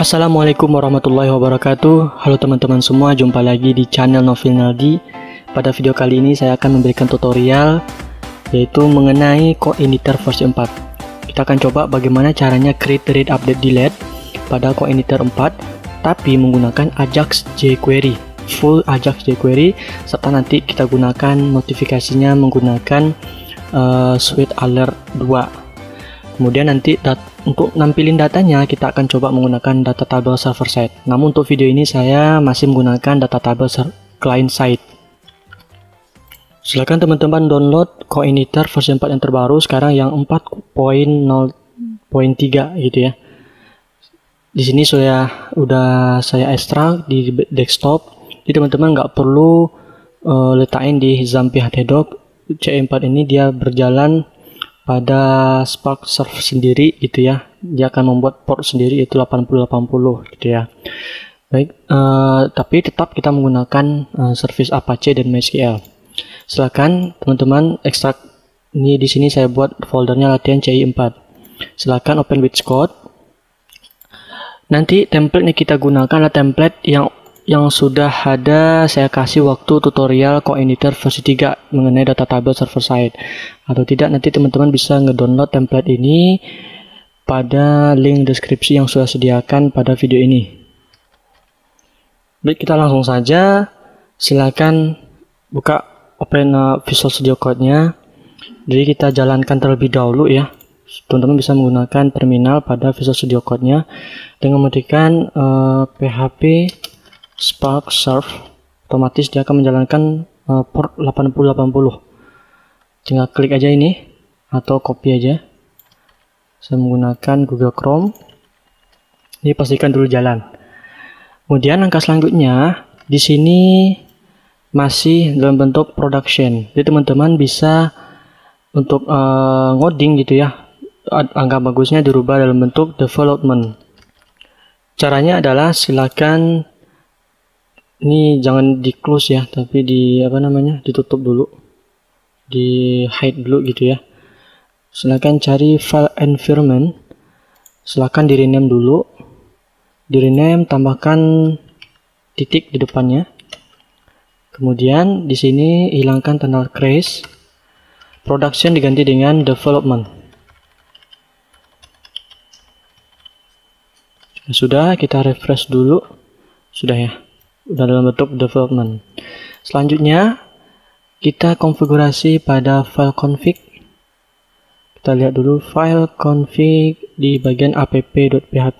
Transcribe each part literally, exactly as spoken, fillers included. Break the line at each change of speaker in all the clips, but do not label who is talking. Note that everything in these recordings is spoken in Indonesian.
Assalamualaikum warahmatullahi wabarakatuh. Halo teman-teman semua, jumpa lagi di channel Novil Naldi. Pada video kali ini saya akan memberikan tutorial yaitu mengenai CoIgniter versi empat. Kita akan coba bagaimana caranya create read update delete pada CoIgniter empat tapi menggunakan Ajax jQuery, full Ajax jQuery, serta nanti kita gunakan notifikasinya menggunakan uh, Suite Alert dua. Kemudian nanti dat untuk nampilin datanya kita akan coba menggunakan data table server side. Namun untuk video ini saya masih menggunakan data table client side. Silakan teman-teman download CoIgniter versi empat yang terbaru sekarang yang empat titik nol titik tiga gitu ya. Di sini saya udah saya ekstrak di desktop. Jadi teman-teman nggak perlu uh, letakin di Zampi htdoc. C empat ini dia berjalan pada Spark Surf sendiri gitu ya. Dia akan membuat port sendiri itu delapan puluh delapan puluh gitu ya. Baik, uh, tapi tetap kita menggunakan uh, service Apache dan MySQL. Silakan teman-teman ekstrak ini. Di sini saya buat foldernya latihan C I empat. Silakan open with code. Nanti template yang kita gunakan adalah template yang yang sudah ada saya kasih waktu tutorial CoIgniter versi tiga mengenai data table server side. Atau tidak, nanti teman-teman bisa ngedownload template ini pada link deskripsi yang sudah sediakan pada video ini. Baik, kita langsung saja. Silakan buka open uh, Visual Studio Code-nya. Jadi kita jalankan terlebih dahulu ya. Teman-teman bisa menggunakan terminal pada Visual Studio Code-nya dengan mengetikkan uh, php Spark Surf, otomatis dia akan menjalankan uh, port delapan puluh delapan puluh. Tinggal klik aja ini atau copy aja. Saya menggunakan Google Chrome. Ini pastikan dulu jalan. Kemudian langkah selanjutnya di sini masih dalam bentuk production. Jadi teman-teman bisa untuk uh, ngoding gitu ya. Angka bagusnya dirubah dalam bentuk development. Caranya adalah silakan ini jangan di close ya, tapi di apa namanya ditutup dulu, di hide dulu gitu ya. Silakan cari file environment, silakan di rename dulu, di rename tambahkan titik di depannya. Kemudian di sini hilangkan tanda crash, production diganti dengan development. Sudah, kita refresh dulu, sudah ya. Udah dalam bentuk development. Selanjutnya kita konfigurasi pada file config. Kita lihat dulu file config di bagian app.php.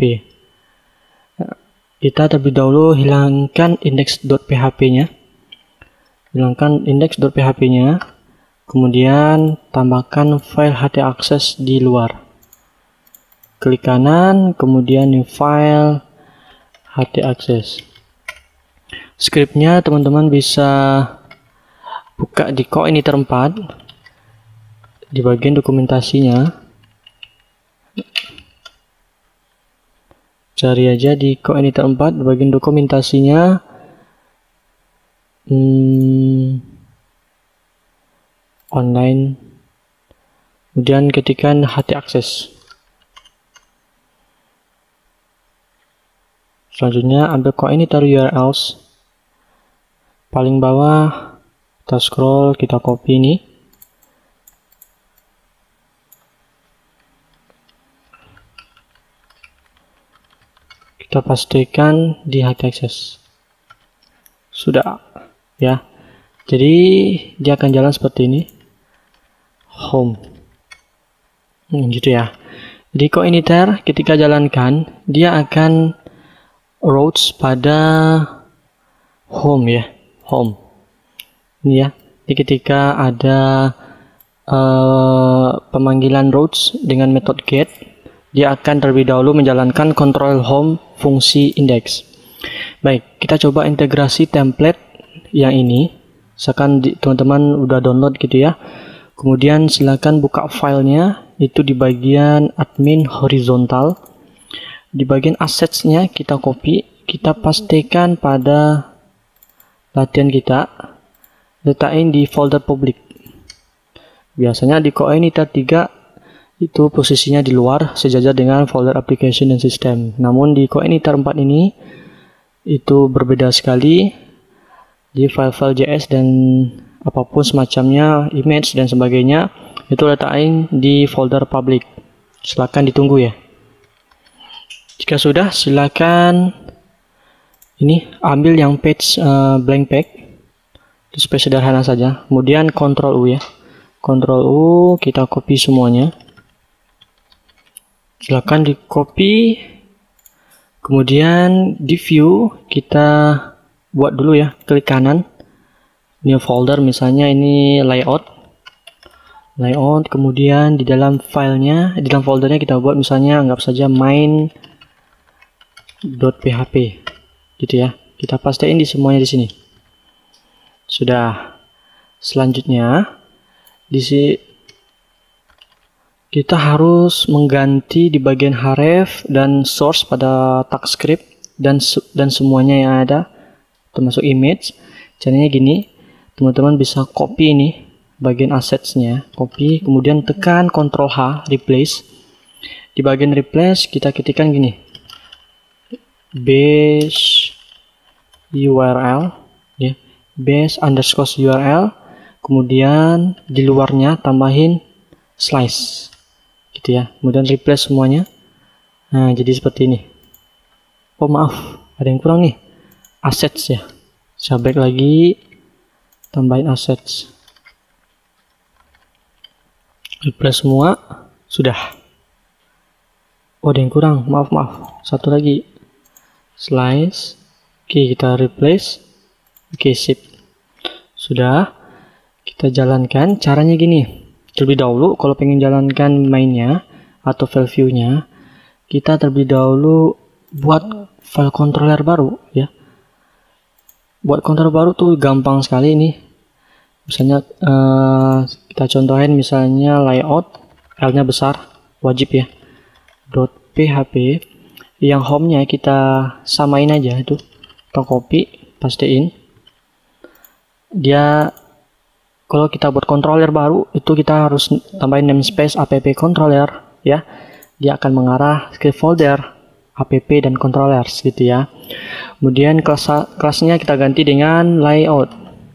Kita terlebih dahulu hilangkan index.php-nya. Hilangkan index.php-nya. Kemudian tambahkan file htaccess di luar. Klik kanan, kemudian new file htaccess. Scriptnya teman-teman bisa buka di CoIgniter empat di bagian dokumentasinya. Cari aja di CoIgniter empat di bagian dokumentasinya. Hmm, online. Kemudian ketikkan htaccess. Selanjutnya ambil CoIgniter U R Ls. Paling bawah kita scroll, kita copy ini. Kita pastikan di htaccess. Sudah ya. Jadi dia akan jalan seperti ini. Home. Hmm, gitu ya. Jadi CoIgniter ketika jalankan dia akan routes pada home ya. Home ini ya. Jadi ketika ada uh, pemanggilan routes dengan metode get, dia akan terlebih dahulu menjalankan control home fungsi index. Baik, kita coba integrasi template yang ini. Misalkan teman-teman udah download gitu ya. Kemudian silakan buka filenya itu di bagian admin horizontal. Di bagian assets-nya kita copy, kita pastikan pada latihan kita, letakin di folder publik. Biasanya di CoIgniter tiga itu posisinya di luar sejajar dengan folder application dan sistem. Namun di coeditor empat ini itu berbeda sekali. Di file-file J S dan apapun semacamnya, image dan sebagainya, itu letakkan di folder public. Silakan ditunggu ya. Jika sudah, silakan ini ambil yang page uh, blank page. Itu supaya sederhana saja. Kemudian Ctrl U ya. Ctrl U, kita copy semuanya. Silakan di copy. Kemudian di view kita buat dulu ya, klik kanan, new folder, misalnya ini layout, layout. Kemudian di dalam filenya, di dalam foldernya kita buat misalnya anggap saja main.php, gitu ya. Kita pastiin di semuanya di sini. Sudah. Selanjutnya di sini kita harus mengganti di bagian href dan source pada tag script dan dan semuanya yang ada, termasuk image. Caranya gini, teman-teman bisa copy ini bagian assetsnya, copy, kemudian tekan Ctrl H, replace. Di bagian replace kita ketikkan gini, base U R L ya, base underscore U R L, kemudian di luarnya tambahin slice gitu ya, kemudian replace semuanya. Nah, jadi seperti ini. Oh maaf, ada yang kurang nih, assets ya. Saya back lagi, tambahin assets, replace semua. Sudah. Oh, ada yang kurang, maaf maaf satu lagi, slice. Oke, kita replace. Oke, sip. Sudah. Kita jalankan. Caranya gini, terlebih dahulu kalau pengen jalankan mainnya atau file view-nya, kita terlebih dahulu buat file controller baru ya. Buat controller baru tuh gampang sekali ini. Misalnya uh, kita contohin misalnya layout, L-nya besar, wajib ya. .php, yang home-nya kita samain aja itu. Kita copy, pastiin. Dia kalau kita buat controller baru itu kita harus tambahin namespace app controller ya. Dia akan mengarah ke folder app dan controllers gitu ya. Kemudian kelas kelasnya kita ganti dengan layout.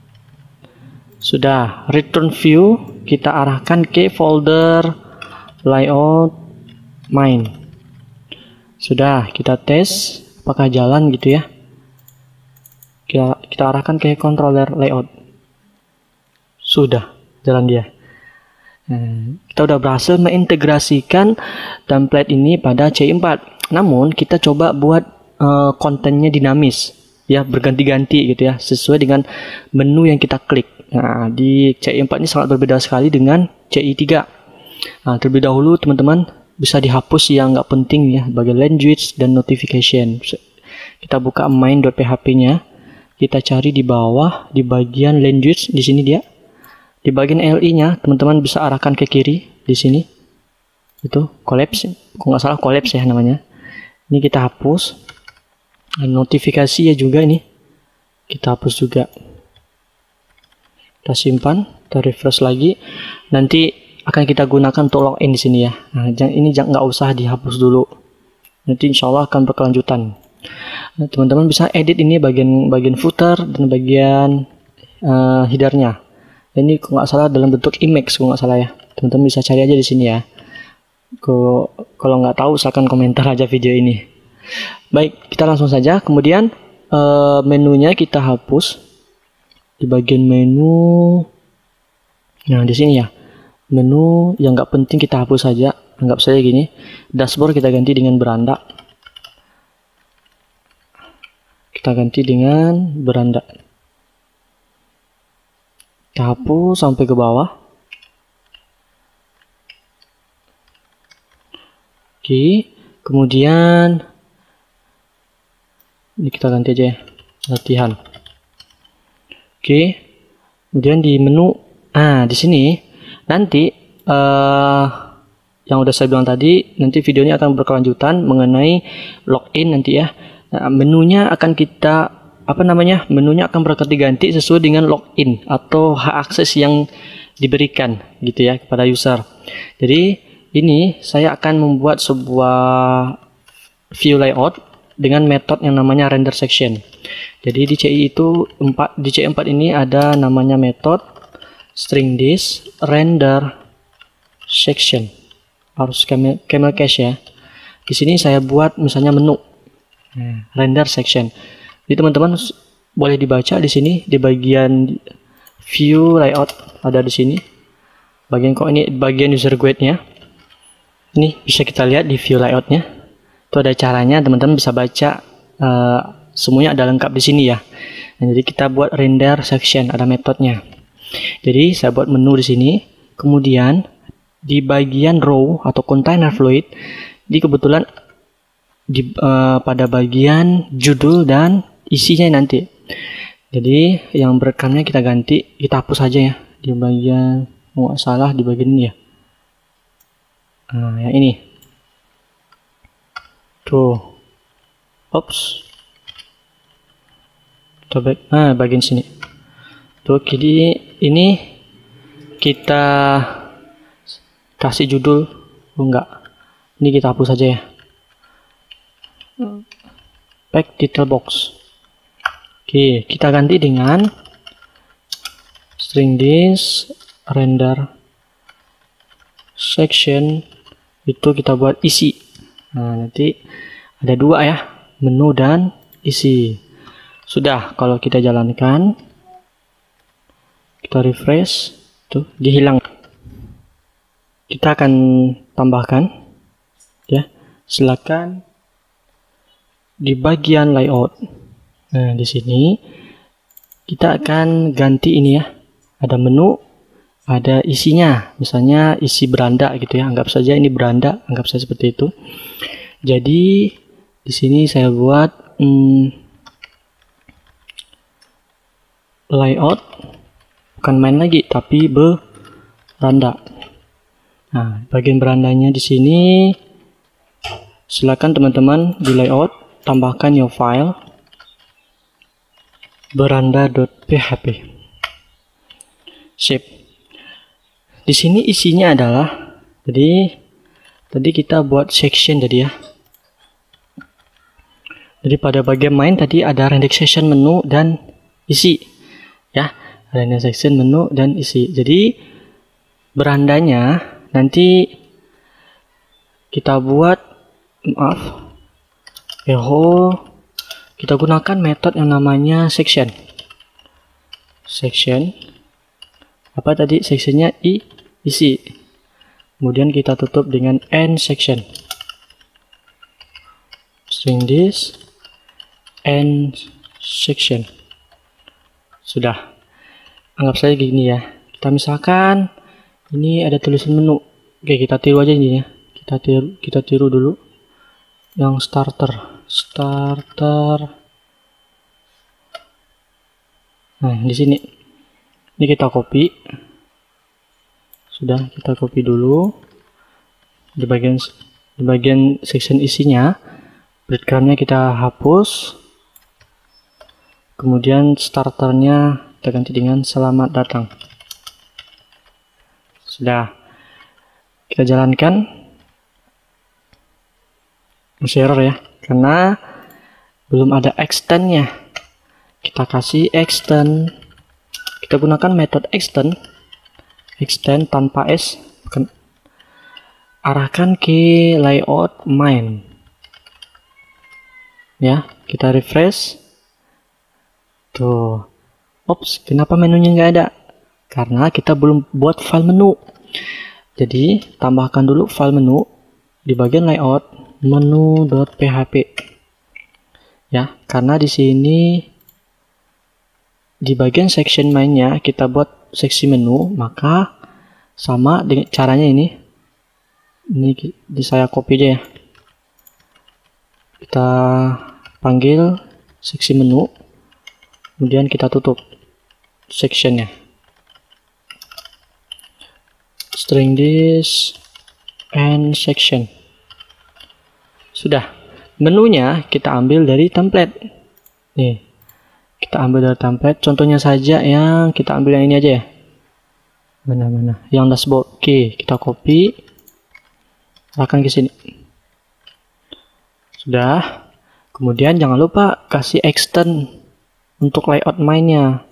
Sudah. Return view kita arahkan ke folder layout main. Sudah, kita tes apakah jalan gitu ya. Kita, kita arahkan ke controller layout. Sudah jalan dia. Nah, kita udah berhasil mengintegrasikan template ini pada C empat. Namun kita coba buat uh, kontennya dinamis ya, berganti-ganti gitu ya, sesuai dengan menu yang kita klik. Nah, di C empat ini sangat berbeda sekali dengan C I tiga. Nah, terlebih dahulu teman-teman bisa dihapus yang nggak penting ya, bagian language dan notification. Kita buka main.php-nya, kita cari di bawah di bagian language, di sini dia. Di bagian L I-nya teman-teman bisa arahkan ke kiri di sini. Itu collapse, kalau nggak salah collapse ya namanya. Ini kita hapus. Notifikasi ya juga ini kita hapus juga. Kita simpan, kita refresh lagi. Nanti akan kita gunakan untuk login di sini ya. Nah, ini nggak usah dihapus dulu. Nanti insya Allah akan berkelanjutan. Nah, teman-teman bisa edit ini bagian bagian footer dan bagian uh, headernya. Ini kalau nggak salah dalam bentuk image, kalau nggak salah ya. Teman-teman bisa cari aja di sini ya. Kalau nggak tahu silahkan komentar aja video ini. Baik, kita langsung saja. Kemudian uh, menunya kita hapus di bagian menu. Nah, di sini ya. Menu yang nggak penting kita hapus saja. Anggap saja gini. Dashboard kita ganti dengan beranda. Kita ganti dengan beranda. Kita hapus sampai ke bawah. Oke, kemudian ini kita ganti aja ya, latihan. Oke, kemudian di menu, ah di sini nanti uh, yang udah saya bilang tadi, nanti videonya akan berkelanjutan mengenai login nanti ya. Nah, menunya akan kita apa namanya menunya akan berganti-ganti sesuai dengan login atau hak akses yang diberikan gitu ya kepada user. Jadi ini saya akan membuat sebuah view layout dengan metode yang namanya render section. Jadi di C I itu empat, di C I empat ini ada namanya metode string this render section. Harus camel, camel cache ya. Di sini saya buat misalnya menu render section. Jadi teman-teman boleh dibaca di sini di bagian view layout ada di sini. Bagian kok ini bagian user guide-nya. Ini bisa kita lihat di view layout-nya. Itu ada caranya, teman-teman bisa baca, uh, semuanya ada lengkap di sini ya. Nah, jadi kita buat render section, ada metodenya. Jadi saya buat menu di sini, kemudian di bagian row atau container fluid, di kebetulan di uh, pada bagian judul dan isinya nanti. Jadi yang berekamnya kita ganti, kita hapus aja ya di bagian, nggak salah di bagian ini ya. Nah, yang ini. Tuh. Ops. Coba, nah bagian sini. Tuh, jadi ini kita kasih judul. Oh, enggak. Ini kita hapus saja ya. Pack detail box. Oke, kita ganti dengan string this render section, itu kita buat isi. Nah, nanti ada dua ya, menu dan isi. Sudah, kalau kita jalankan, kita refresh, tuh dia hilang. Kita akan tambahkan ya, silakan di bagian layout. Nah, di sini kita akan ganti ini ya, ada menu, ada isinya, misalnya isi beranda gitu ya, anggap saja ini beranda, anggap saja seperti itu. Jadi di sini saya buat hmm, layout, bukan main lagi tapi beranda. Nah, bagian berandanya di sini silakan teman-teman di layout tambahkan your file beranda.php. Sip. Di sini isinya adalah, jadi tadi kita buat section tadi ya. Jadi pada bagian main tadi ada render section, menu dan isi ya, render section, menu dan isi. Jadi berandanya nanti kita buat, maaf, eho, kita gunakan metode yang namanya section. Section apa tadi sectionnya, i isi, kemudian kita tutup dengan end section, string this end section. Sudah, anggap saja gini ya, kita misalkan ini ada tulisan menu. Oke, kita tiru aja ini ya, kita tiru kita tiru dulu yang starter starter nah di sini. Ini kita copy, sudah kita copy dulu di bagian di bagian section isinya, breadcrumbnya kita hapus, kemudian starternya kita ganti dengan selamat datang. Sudah, kita jalankan. Masih error ya, karena belum ada extendnya. Kita kasih extend, kita gunakan metode extend, extend tanpa s, arahkan ke layout main ya, kita refresh. Tuh, ops, kenapa menunya nggak ada? Karena kita belum buat file menu. Jadi tambahkan dulu file menu di bagian layout, menu.php ya, karena di sini di bagian section mainnya kita buat seksi menu, maka sama dengan caranya ini. Ini di saya copy aja ya. Kita panggil seksi menu, kemudian kita tutup sectionnya. String this and section. Sudah, menunya kita ambil dari template. Nih, kita ambil dari template. Contohnya saja yang kita ambil yang ini aja ya. Mana-mana? Yang dashboard. Oke, kita copy. arahkan ke sini. Sudah. Kemudian jangan lupa kasih extend untuk layout mainnya.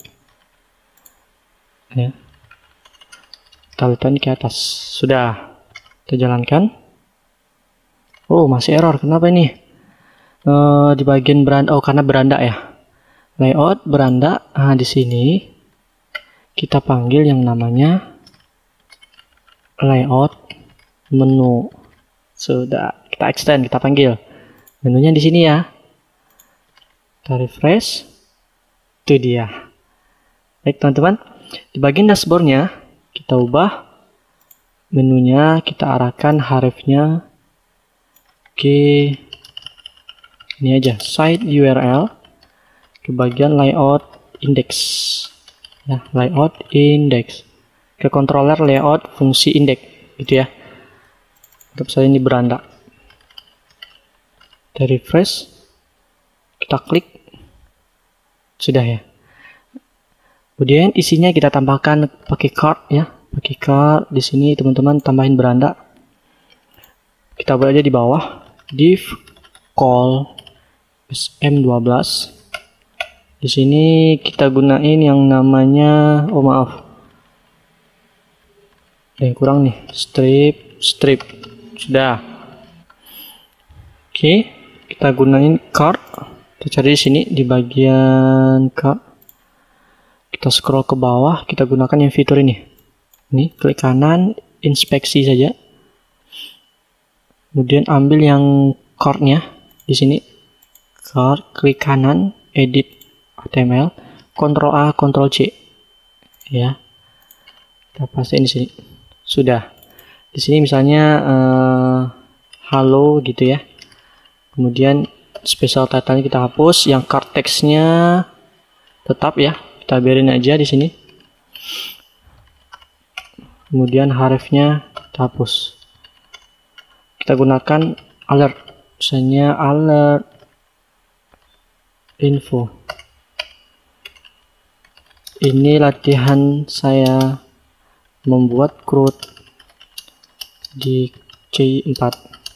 Ya. Kita letakkan ke atas. Sudah. Kita jalankan. Oh, masih error. Kenapa ini? Uh, di bagian beranda. Oh, karena beranda ya. Layout beranda. Nah, di sini kita panggil yang namanya layout menu. Sudah. Kita extend. Kita panggil. Menunya di sini ya. Kita refresh. Itu dia. Baik teman-teman. Di bagian dashboardnya kita ubah menunya, kita arahkan hrefnya ke ini aja, site U R L, ke bagian layout index ya, layout index, ke controller layout fungsi index gitu ya. Untuk saya ini beranda. Kita refresh, kita klik, sudah ya. Kemudian isinya kita tambahkan pakai card ya, pakai card. Di sini teman-teman tambahin beranda. Kita buat aja di bawah div call S M dua belas. Di sini kita gunain yang namanya, oh maaf, ada yang kurang nih, strip strip. Sudah. Oke, kita gunain card. Kita cari di sini di bagian card. Kita scroll ke bawah, kita gunakan yang fitur ini. Ini, klik kanan, inspeksi saja. Kemudian ambil yang card-nya di sini. Card, klik kanan, edit H T M L, Ctrl A, Ctrl C. Ya. Kita pastiin di sini. Sudah. Di sini misalnya uh, halo gitu ya. Kemudian special title-nya kita hapus, yang card text-nya tetap ya. Kita biarin aja di sini. Kemudian hrefnya kita hapus. Kita gunakan alert, misalnya alert info. Ini latihan saya membuat CRUD di C empat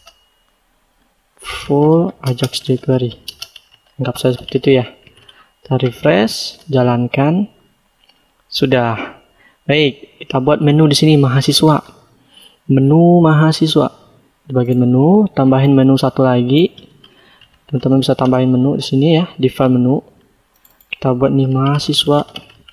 full Ajax jQuery. Anggap saya seperti itu ya. Kita refresh, jalankan. Sudah. Baik, kita buat menu di sini mahasiswa. Menu mahasiswa. Di bagian menu, tambahin menu satu lagi. Teman-teman bisa tambahin menu di sini ya, di file menu. Kita buat nih mahasiswa.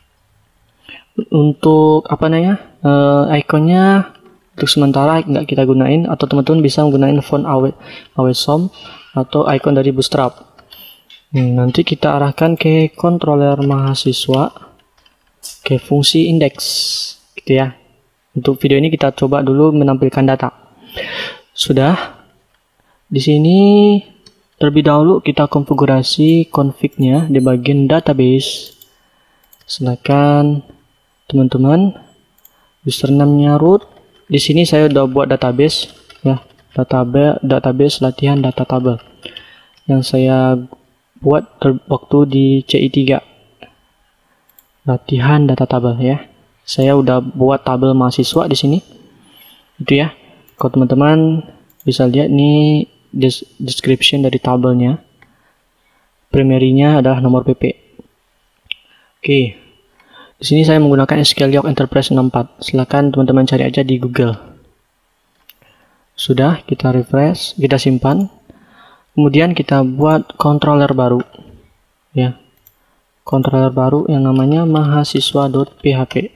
Untuk apa namanya? Uh, ikonnya untuk sementara nggak kita gunain, atau teman-teman bisa menggunakan font Awesom atau icon dari Bootstrap. Hmm, nanti kita arahkan ke controller mahasiswa, ke fungsi index, gitu ya. Untuk video ini kita coba dulu menampilkan data. Sudah. Di sini terlebih dahulu kita konfigurasi config-nya di bagian database. Silakan teman-teman, username-nya root. Di sini saya udah buat database, ya, database, database latihan data tabel yang saya buat waktu di C I tiga, latihan data tabel ya. Saya udah buat tabel mahasiswa di sini, itu ya. Kalau teman-teman bisa lihat nih description dari tabelnya. Primary-nya adalah nomor P P. Oke, di sini saya menggunakan S Q L Yoke Enterprise enam puluh empat. Silakan teman-teman cari aja di Google. Sudah, kita refresh, kita simpan. Kemudian kita buat controller baru, ya, controller baru yang namanya mahasiswa.php.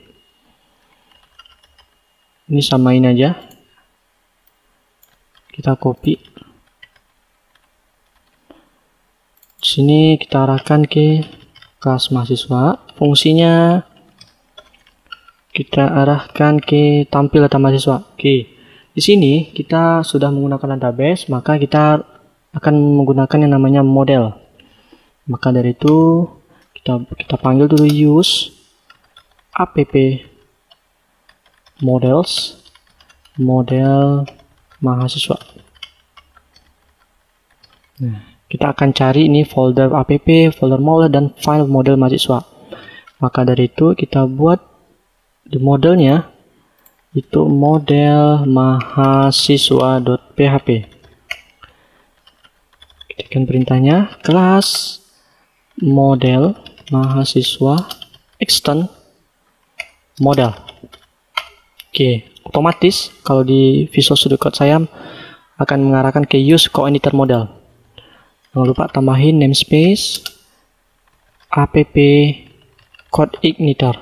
Ini samain aja, kita copy. Di sini kita arahkan ke kelas mahasiswa. Fungsinya kita arahkan ke tampil data mahasiswa. Oke, di sini kita sudah menggunakan database, maka kita akan menggunakan yang namanya model. Maka dari itu kita kita panggil dulu use app models model mahasiswa. Nah, kita akan cari ini folder app, folder model, dan file model mahasiswa. Maka dari itu kita buat di modelnya itu model mahasiswa.php. Ketikkan perintahnya kelas model mahasiswa extend model. Oke, otomatis kalau di Visual Studio Code saya akan mengarahkan ke use coordinator model. Jangan lupa tambahin namespace app code igniter.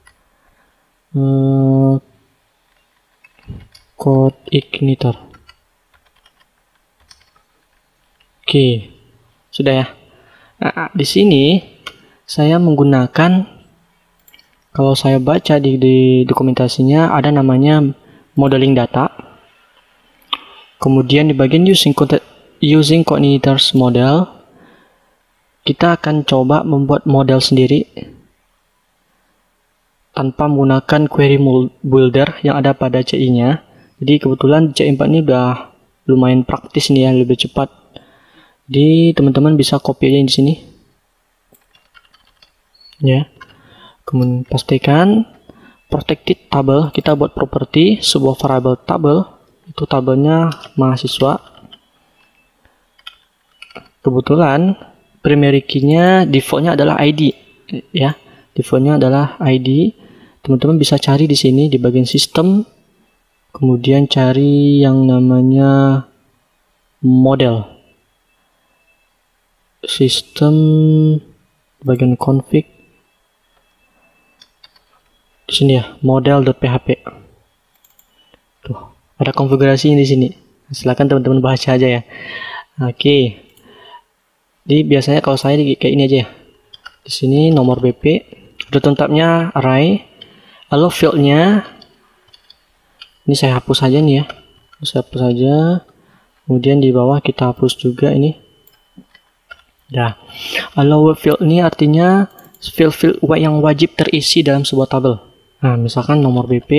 Hmm, code igniter. Oke, sudah ya. Nah, di sini saya menggunakan, kalau saya baca di, di dokumentasinya ada namanya modeling data. Kemudian di bagian using using coordinators model, kita akan coba membuat model sendiri tanpa menggunakan query builder yang ada pada C I-nya. Jadi kebetulan C I empat ini udah lumayan praktis nih ya, lebih cepat. Jadi teman-teman bisa copy aja di sini. Ya. Kemudian pastikan protected table, kita buat property sebuah variable table, itu tabelnya mahasiswa. Kebetulan primary key-nya defaultnya adalah I D, ya. Defaultnya adalah I D. Teman-teman bisa cari di sini di bagian sistem, kemudian cari yang namanya model. Sistem bagian config. Di sini ya, model.php. Tuh, ada konfigurasinya di sini. Silakan teman-teman baca aja ya. Oke. Jadi biasanya kalau saya kayak ini aja ya. Di sini nomor B P, udah lengkapnya array. Lalu fieldnya ini saya hapus saja nih ya. Saya hapus saja. Kemudian di bawah kita hapus juga ini. Nah, allow field ini artinya field-field yang wajib terisi dalam sebuah tabel. Nah, misalkan nomor B P,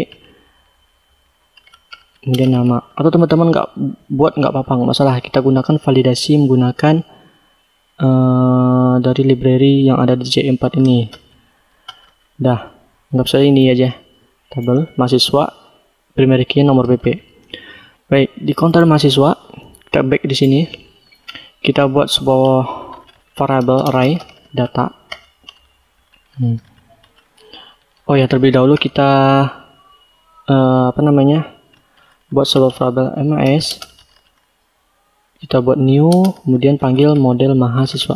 kemudian nama, atau teman-teman nggak buat nggak apa-apa, nggak masalah. Kita gunakan validasi menggunakan uh, dari library yang ada di C empat ini. Dah, anggap saja ini aja, tabel mahasiswa, primary key nomor B P. Baik, di counter mahasiswa, kita back di sini, kita buat sebuah variable array data. Hmm. Oh ya, terlebih dahulu kita uh, apa namanya buat sebuah variable M A S. Kita buat new, kemudian panggil model mahasiswa.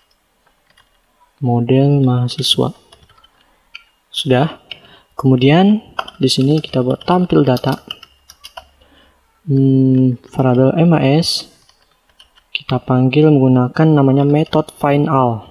Model mahasiswa. Sudah. Kemudian di sini kita buat tampil data. Hmm, variable M A S. Kita panggil menggunakan namanya method find all.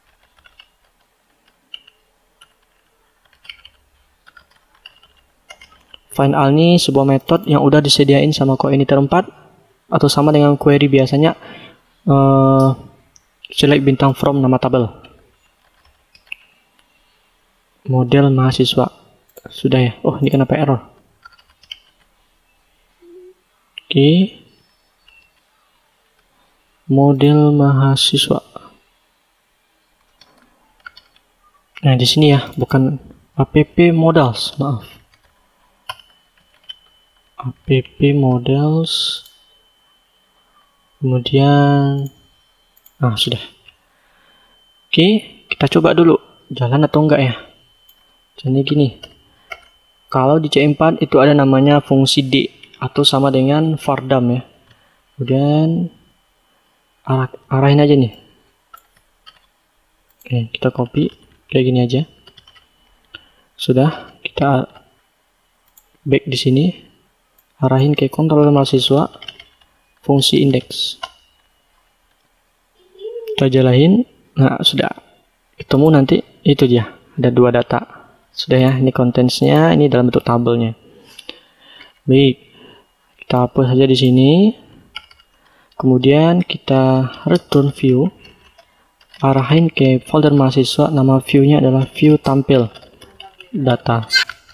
Find all ini sebuah metode yang udah disediain sama coordinator empat atau sama dengan query biasanya, uh, select bintang from nama tabel. Model mahasiswa. Sudah ya. Oh, ini kenapa error? Oke. Model mahasiswa. Nah, di sini ya, bukan app models, maaf. App models. Kemudian nah, sudah. Oke, kita coba dulu jalan atau enggak ya. Jadi gini. Kalau di C empat itu ada namanya fungsi D atau sama dengan vardam ya. Kemudian arah, arahin aja nih. Oke, kita copy kayak gini aja. Sudah, kita back di sini. Arahin ke kontrol mahasiswa fungsi indeks. Kita jalanin. Nah, sudah ketemu nanti itu dia. Ada dua data. Sudah ya, ini contents-nya, ini dalam bentuk tabelnya. Baik. Kita hapus saja di sini. Kemudian kita return view. Arahin ke folder mahasiswa, nama view-nya adalah view tampil data.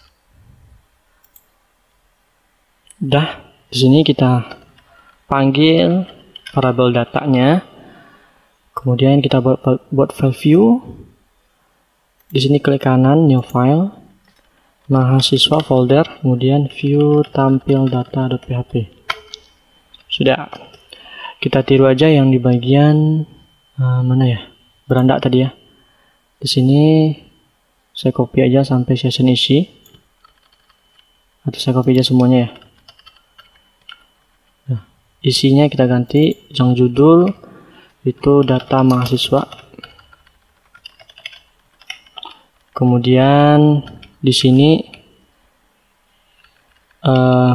Udah, di sini kita panggil variable datanya. Kemudian kita buat buat file view. Di sini klik kanan new file. mahasiswa folder, kemudian view tampil data.php. Sudah, kita tiru aja yang di bagian uh, mana ya, beranda tadi ya. Di sini saya copy aja sampai session isi, atau saya copy aja semuanya ya. Nah, isinya kita ganti, yang judul itu data mahasiswa. Kemudian di sini uh,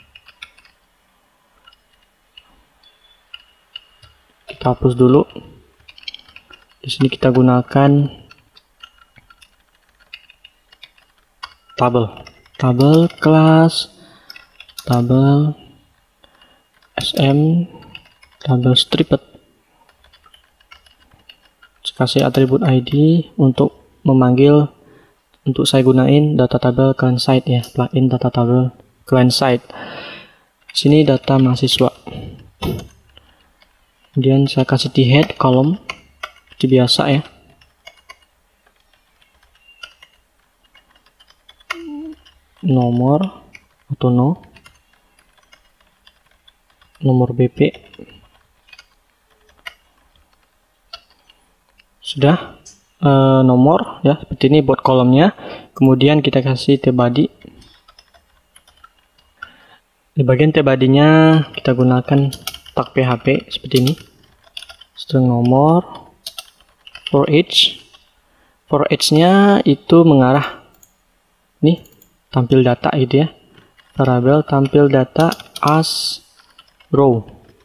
kita hapus dulu. Di sini kita gunakan tabel, tabel kelas, tabel sm, tabel stripped. Kasih atribut I D untuk memanggil, untuk saya gunain data tabel client side ya, plugin data tabel client side. Sini data mahasiswa. Kemudian saya kasih di head column seperti biasa ya. Nomor atau no, nomor B P. Sudah, e, nomor ya, seperti ini buat kolomnya. Kemudian kita kasih tbody. Di bagian tbody-nya kita gunakan tag php seperti ini, string nomor, for each. For each-nya itu mengarah nih, tampil data gitu ya, variabel tampil data as row.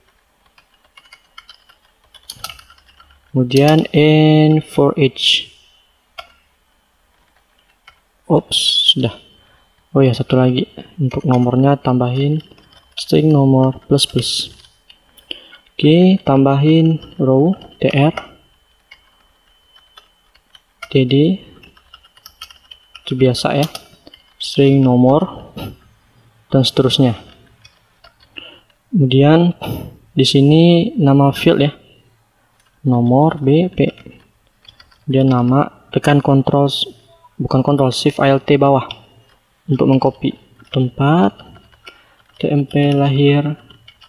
Kemudian in for each. Oops, sudah. Oh ya, satu lagi untuk nomornya tambahin string nomor plus plus. Oke, tambahin row tr td itu biasa ya, string nomor dan seterusnya. Kemudian di sini nama field ya, nomor B P. Kemudian nama, tekan kontrol, bukan kontrol, shift alt bawah untuk mengcopy tempat, tmp lahir.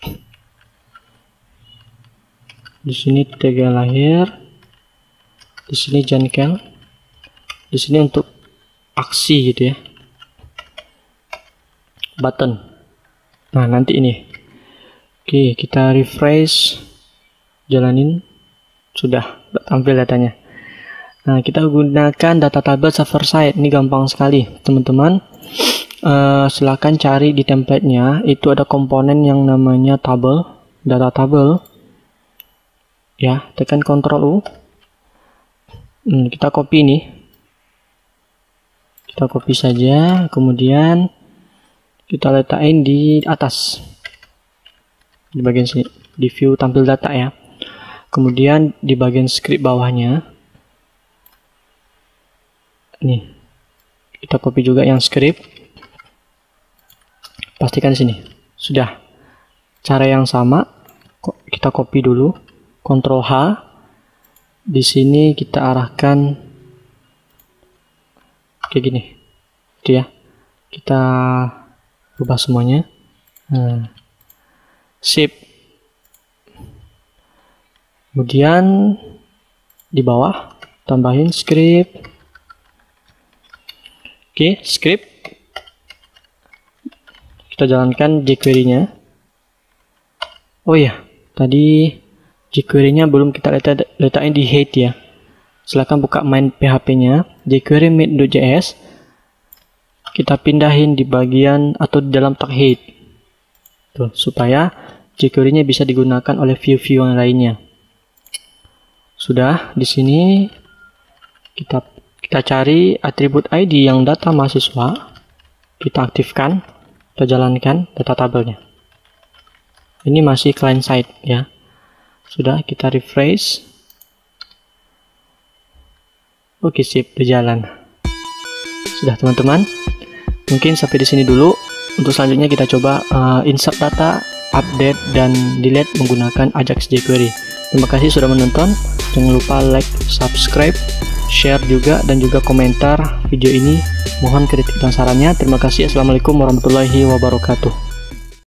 Di sini tag lahir, di sini jankel, di sini untuk aksi gitu ya, button. Nah nanti ini, oke kita refresh, jalanin, sudah tampil datanya. Nah kita gunakan data tabel server side, ini gampang sekali teman-teman. Uh, silahkan cari di template-nya, itu ada komponen yang namanya tabel, data tabel. Ya, tekan Ctrl U. Hmm, kita copy nih. Kita copy saja, kemudian kita letakkan di atas. Di bagian sini, di view tampil data ya. Kemudian di bagian script bawahnya. Nih. Kita copy juga yang script. Pastikan sini. Sudah. Cara yang sama, kita copy dulu. Ctrl H, di sini kita arahkan kayak gini, gitu ya. Kita ubah semuanya. Nah, sip. Kemudian di bawah tambahin script. Oke, script. Kita jalankan jQuery-nya. Oh ya, tadi jQuery-nya belum kita letak letakin di head ya. Silahkan buka main P H P-nya, jQuery main.js. Kita pindahin di bagian atau di dalam tag head. Tuh, supaya jQuery-nya bisa digunakan oleh view-view yang lainnya. Sudah, di sini kita kita cari atribut I D yang data mahasiswa. Kita aktifkan, kita jalankan data tabelnya. Ini masih client side ya. Sudah, kita refresh. Oke, sip, berjalan. Sudah teman-teman. Mungkin sampai di sini dulu. Untuk selanjutnya kita coba uh, insert data, update dan delete menggunakan Ajax jQuery. Terima kasih sudah menonton. Jangan lupa like, subscribe, share juga dan juga komentar video ini. Mohon kritik dan sarannya. Terima kasih. Assalamualaikum warahmatullahi wabarakatuh.